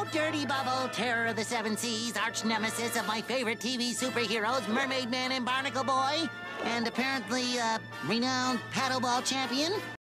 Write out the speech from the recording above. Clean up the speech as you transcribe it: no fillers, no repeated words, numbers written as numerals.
Hello, Dirty Bubble, terror of the seven seas, arch nemesis of my favorite TV superheroes, Mermaid Man and Barnacle Boy, and apparently, renowned paddleball champion.